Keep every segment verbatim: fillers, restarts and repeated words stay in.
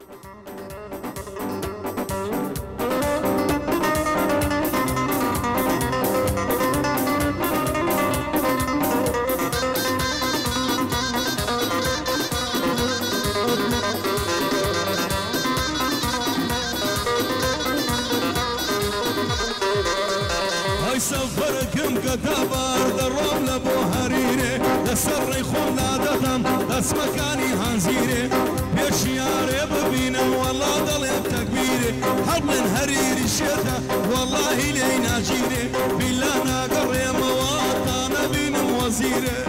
سفركم كتابار دروم لبو هريري لسري خلنا دتم دس مكاني هنزيري بيشياري ببينا والله ضليت تكبيري حبل هريري شتا والله لينا جيري بالله ناقري مواطن بين وزيري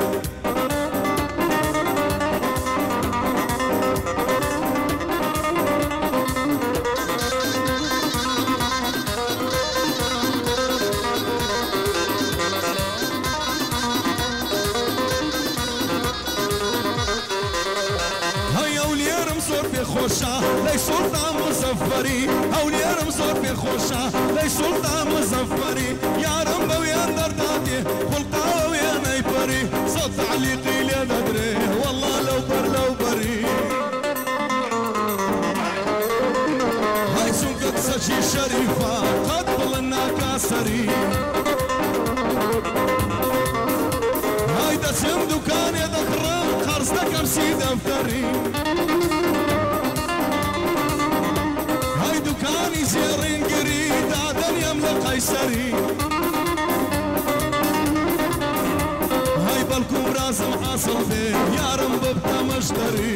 خوشا لی سلطان مزفری اوليارم صار في خوشا لی سلطان مزفری یارم بویان در دادی خلطا ویان ای پری صوت تعلیقی لی ندری والله لو بر لو بری هاي سنقد سجي شريفة قد بلنا كاسري هاي دسم دكان يدخرم خرص دكم سي دفتري دكاني زيرين قريد عدن يملك قيسري هاي بالكم راسم حاصل فيه يا رب بتا مشتري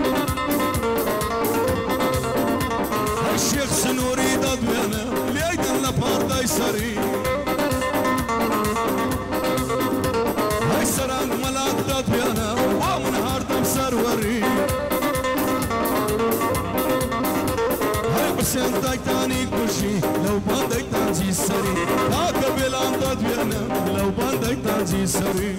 هاي الشيخ سنوري دادوينه ليدن لبار دايسري هاي سرانق ملاك دادوينه ومن هاردم سروري حسين دايتاني كوشي لو بانداي تانجي سري هاك بلان دادوينا لو بانداي تانجي سري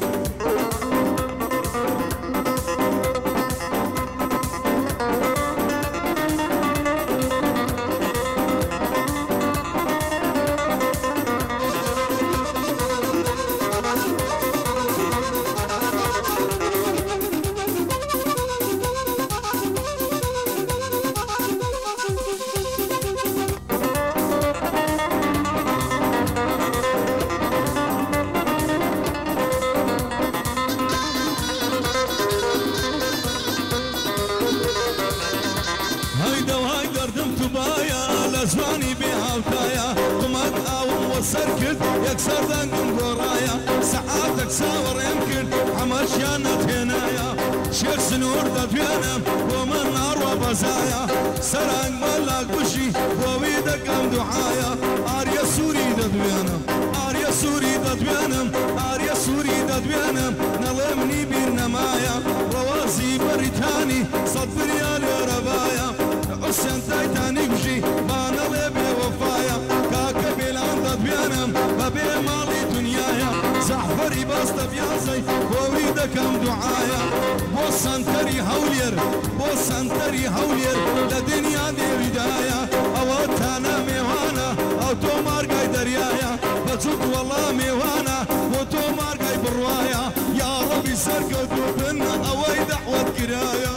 زماني بها وتايا قمت اول وسركت يكسر دنقم ورايا ساعاتك ساور يمكن عمشيانة هنايا شيخ سنور دفيانا ومن نار وبزايا سرق ملاك بشي وويدك ام دعايا اريا سوري دفيانا اريا سوري دفيانا اريا سوري دفيانا نظمني بالنمايا روازي بريتاني صد ريال يا ربايا حسين تايتاني بجي بانا لبي وفايا كاكا بيلان دبيانم ببي مالي دنيايا زحفري باس دبيازي وويدك ام دعايا بو سنتري هولير بو سنتري هولير لدنيا دي بدايا اواتانا ميوانا او تو مارقاي دريايا بجوك والله ميوانا وتو مارقاي بروايا يا ربي سرقدو بنا اوي دعوة كرايا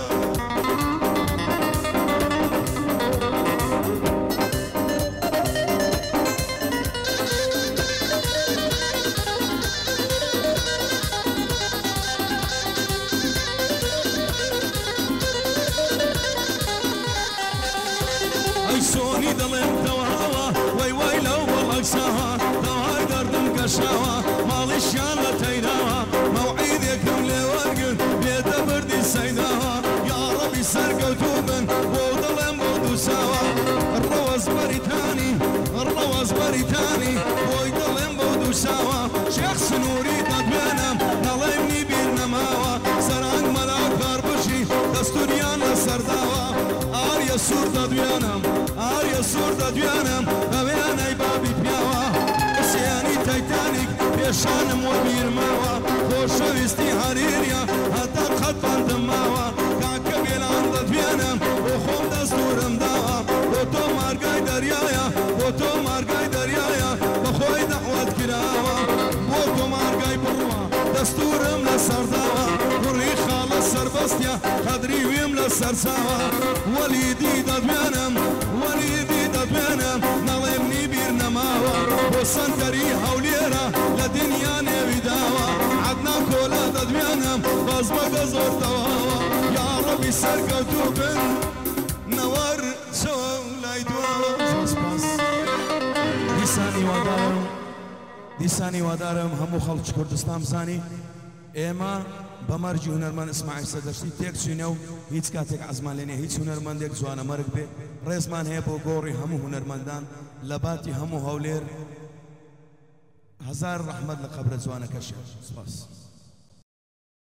سوني دلم تواوا وي وي لو بلقساها دواي دردم كشاوا مالي شالا تيناوا موعيدكم لورقن بيت بردي سيناوا يا ربي سرقتو من بودلم بودو سوا الرواز بريتاني الرواز بريتاني بودلم بودو سوا شيخ سنوري دبيانم نلمني بالنماوا سرانق ملاك باربشي دستوريانا سرداوا آريا سور دبيانم آريا سور دادويانم بوياني بابي بياوا اسياني تايتانيك بيشانم وبيرماوا خوشويستي هريريا هتا خطفان دماوا كاكا بيلان دادويانم وخوم دستورم داوا وتو مارقاي دريايا وتو مارقاي دريايا بخوي دعوة كراوا وتو مارقاي بروا دستورم لسر داوا وري خالص سربستيا خدري ويم سرساوة وليدي دبيانم وليدي دبيانم نظمني بيرنماوة وصندري هوليرة لدنيا نبيداوة عدنا كولا دبيانم بزبق زور تواوة يا ربي سرقوتو بن نور شو لايدوا سباس دیسانی وادارم دیسانی وادارم همو خلق کردستان بزانی ئێمە بەمەرجی هونەرمەند ئیسماعیل سەدەشتی تێک چوینە و هیچ کاتێک عەزمان لێ نییە هیچ هونەرمەندێک جوانە مەرگ بێ ڕێزمان هەیە بۆ گۆڕی هەموو هونەرمەندان لە باتی هەموو هەولێر هەزار ڕەحمەت لە قەبرە جوانەکەشە سپاس